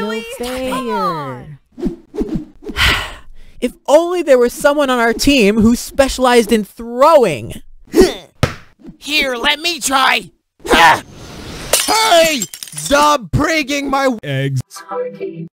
No fair. If only there was someone on our team who specialized in throwing. Here, let me try. Hey! Stop breaking my eggs.